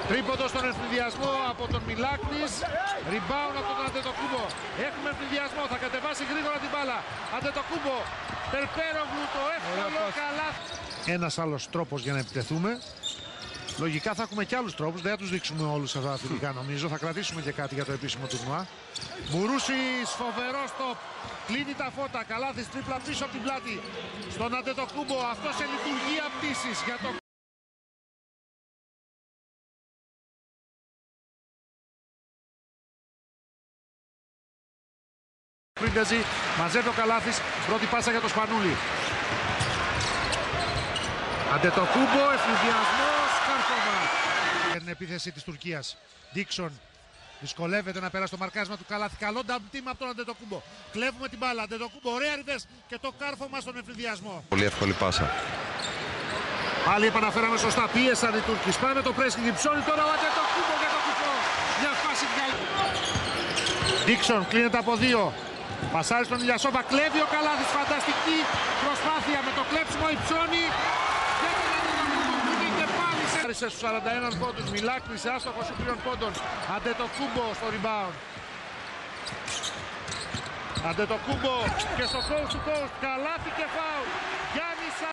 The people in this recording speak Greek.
Τρίποντο στον ευνηδιασμό από τον Μιλάκνης. Rebound από τον Αντετοκούμπο. Έχουμε ευνηδιασμό, θα κατεβάσει γρήγορα την μπάλα. Αντετοκούμπο, Περπέρογλου, το εύκολο καλάθι. Ένας άλλος τρόπος για να επιτεθούμε. Λογικά θα έχουμε και άλλους τρόπους, δεν θα τους δείξουμε όλους αυτά αθλητικά νομίζω. Θα κρατήσουμε και κάτι για το επίσημο τουρνουά. Μουρούσης, φοβερό στοπ. Κλείνει τα φώτα, καλάθις τρίπλα πίσω από την πλάτη. Στον Αντετοκούμπο, αυτό σε λειτουργία πτήσης για το... Μαζεύει ο Καλάθης, πρώτη πάσα για το Σπανούλη. Αντετοκούμπο, ευνηδιασμός, κάρφωμα. Για την επίθεση της Τουρκίας. Ντίξον δυσκολεύεται να περάσει το μαρκάρισμα του Καλάθη. Καλό double team από τον Αντετοκούμπο. Κλέβουμε την μπάλα. Αντετοκούμπο, ωραία ριβές και το κάρφωμα στον ευνηδιασμό. Πολύ εύκολη πάσα. Πάλι επαναφέραμε σωστά. Πίεσαν οι Τούρκοι. Σπάνε το pressing. Υψώνει τώρα ο Αντετοκούμπο για το κουφό. Μια φάση βγάλει. Ντίξον κλείνεται από δύο. Πασάρι στον Ηλιασόβα, κλέβει ο Καλάθης, φανταστική προσπάθεια με το κλέψιμο, υψώνει και τον Αντετοκούμπο που βγήκε πάλι σε στους 41 πόντους. Μιλάκνης σε άστοχο σου 3 πόντων. Αντετοκούμπο στο rebound. Αντετοκούμπο και στο coast to coast, Καλάθη και φάουλ. Γιάννης